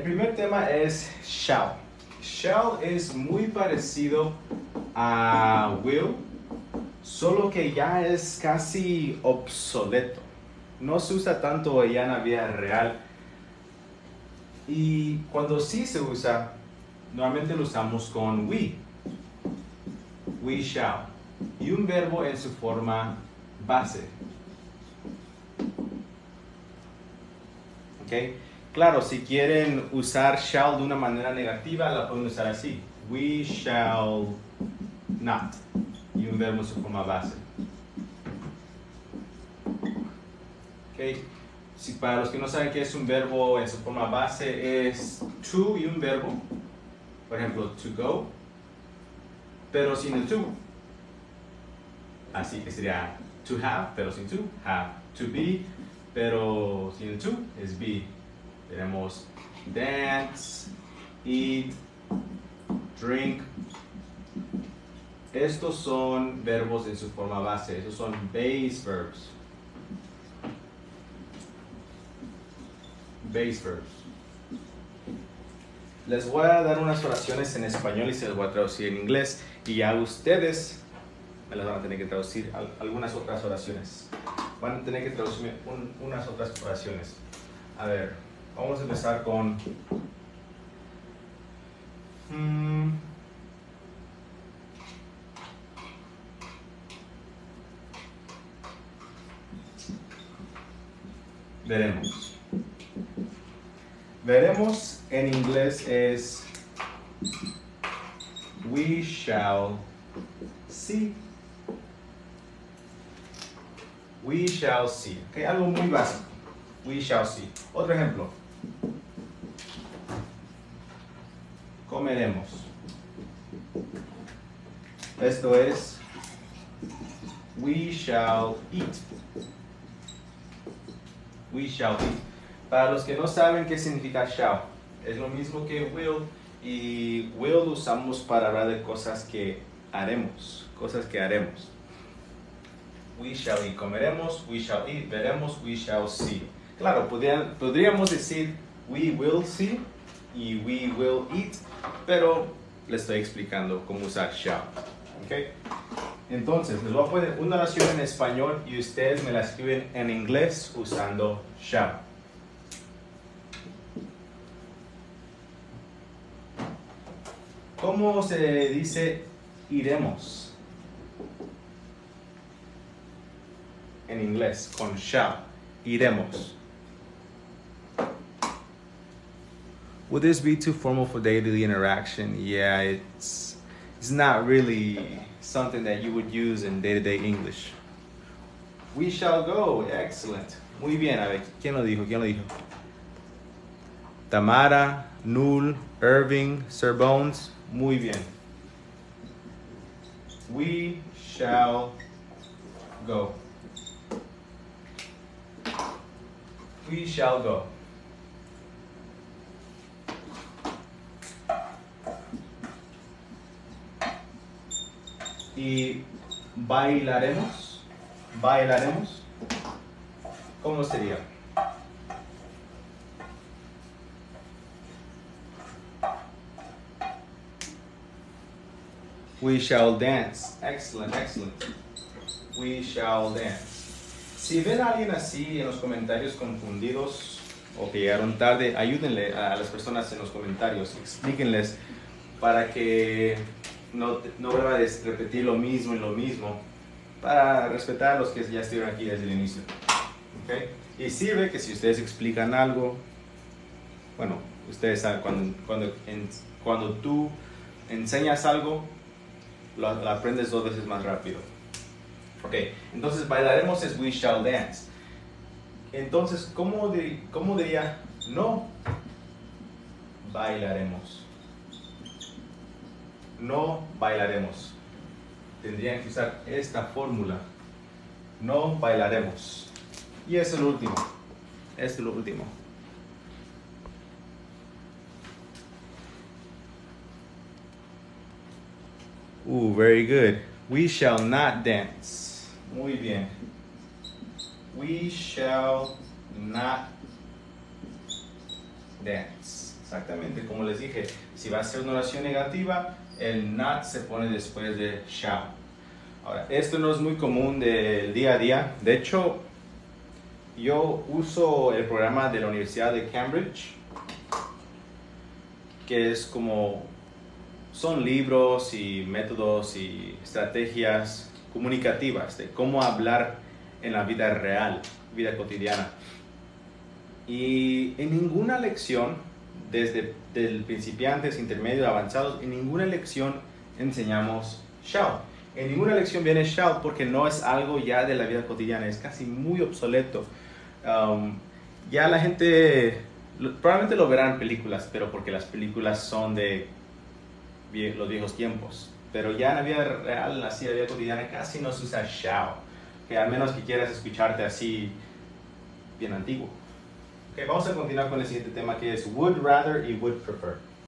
El primer tema es shall. Shall es muy parecido a will, solo que ya es casi obsoleto. No se usa tanto ya en la vida real. Y cuando sí se usa, normalmente lo usamos con we. We shall. Y un verbo en su forma base. ¿Ok? Claro, si quieren usar shall de una manera negativa, la pueden usar así. We shall not. Y un verbo en su forma base. ¿Ok? Si para los que no saben qué es un verbo en su forma base, es to y un verbo. Por ejemplo, to go. Pero sin el to. Así que sería to have, pero sin to. Have. To be, pero sin el to, es be. Tenemos dance, eat, drink. Estos son verbos en su forma base. Estos son base verbs. Base verbs. Les voy a dar unas oraciones en español y se las voy a traducir en inglés. Y ya ustedes me las van a tener que traducir algunas otras oraciones. Van a tener que traducirme unas otras oraciones. A ver, vamos a empezar con... veremos. Veremos en inglés es we shall see. We shall see. Okay, algo muy básico. We shall see. Otro ejemplo. Comeremos. Esto es we shall eat. We shall eat. Para los que no saben qué significa shall, es lo mismo que will, y will lo usamos para hablar de cosas que haremos, We shall eat, comeremos, we shall eat, veremos, we shall see. Claro, podríamos decir we will see y we will eat, pero les estoy explicando cómo usar shall. ¿Okay? Entonces, les voy a poner una oración en español y ustedes me la escriben en inglés usando shall. ¿Cómo se dice iremos en inglés con shall? Iremos. Would this be too formal for daily interaction? Yeah, it's not really something that you would use in day-to-day English. We shall go. Excellent. Muy bien. A ver, ¿quién lo dijo? Tamara, Nul, Irving, Sir Bones. Muy bien. We shall go. We shall go. Y bailaremos. Bailaremos. ¿Cómo sería? We shall dance. Excellent, excellent. We shall dance. Si ven a alguien así en los comentarios confundidos o que llegaron tarde, ayúdenle a las personas en los comentarios. Explíquenles para que no vuelva a repetir lo mismo y lo mismo. Para respetar a los que ya estuvieron aquí desde el inicio. ¿Okay? Y sirve que si ustedes explican algo, bueno, ustedes saben, cuando tú enseñas algo, lo aprendes 2 veces más rápido. Ok, entonces bailaremos es we shall dance. Entonces, ¿cómo diría? No bailaremos. No bailaremos. Tendrían que usar esta fórmula. No bailaremos. Y eso es lo último. Esto es lo último. Very good. We shall not dance. Muy bien. We shall not dance. Exactamente, como les dije, si va a ser una oración negativa, el not se pone después de shall. Ahora, esto no es muy común del día a día. De hecho, yo uso el programa de la Universidad de Cambridge, que es como, son libros y métodos y estrategias comunicativas de cómo hablar en la vida real, vida cotidiana. Y en ninguna lección, desde el principiantes, intermedios, avanzados, en ninguna lección enseñamos shall. En ninguna lección viene shall porque no es algo ya de la vida cotidiana, es casi muy obsoleto. Ya la gente probablemente lo verán en películas, pero porque las películas son de los viejos tiempos. Pero ya en la vida real, así en la vida cotidiana, casi no se usa shall. Que al menos que quieras escucharte así, bien antiguo. Okay, vamos a continuar con el siguiente tema que es would rather y would prefer.